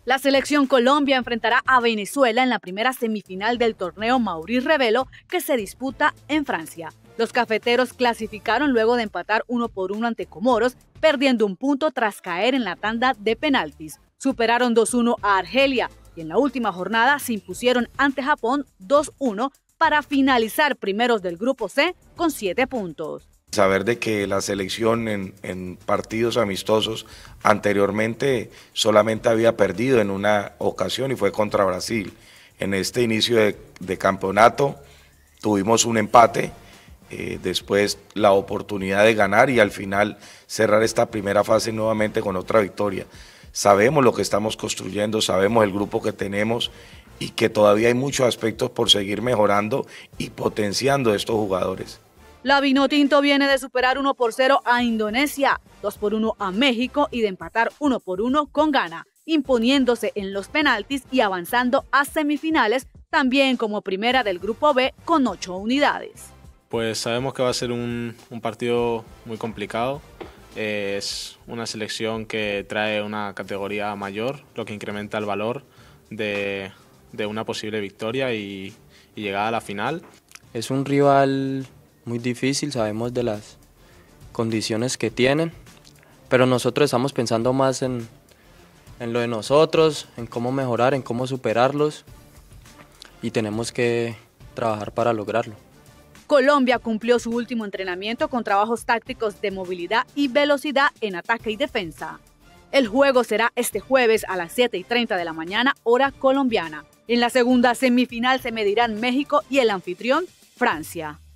La selección Colombia enfrentará a Venezuela en la primera semifinal del torneo Maurice Revelo que se disputa en Francia. Los cafeteros clasificaron luego de empatar 1-1 ante Comoros, perdiendo un punto tras caer en la tanda de penaltis. Superaron 2-1 a Argelia y en la última jornada se impusieron ante Japón 2-1 para finalizar primeros del grupo C con 7 puntos. Saber de que la selección en partidos amistosos anteriormente solamente había perdido en una ocasión y fue contra Brasil. En este inicio de campeonato tuvimos un empate, después la oportunidad de ganar y al final cerrar esta primera fase nuevamente con otra victoria. Sabemos lo que estamos construyendo, sabemos el grupo que tenemos y que todavía hay muchos aspectos por seguir mejorando y potenciando estos jugadores. La Vinotinto viene de superar 1-0 a Indonesia, 2-1 a México y de empatar 1-1 con Ghana, imponiéndose en los penaltis y avanzando a semifinales, también como primera del grupo B con 8 unidades. Pues sabemos que va a ser un partido muy complicado. Es una selección que trae una categoría mayor, lo que incrementa el valor de una posible victoria y llegada a la final. Es un rival muy difícil, sabemos de las condiciones que tienen, pero nosotros estamos pensando más en lo de nosotros, en cómo mejorar, en cómo superarlos y tenemos que trabajar para lograrlo. Colombia cumplió su último entrenamiento con trabajos tácticos de movilidad y velocidad en ataque y defensa. El juego será este jueves a las 7:30 de la mañana, hora colombiana. En la segunda semifinal se medirán México y el anfitrión, Francia.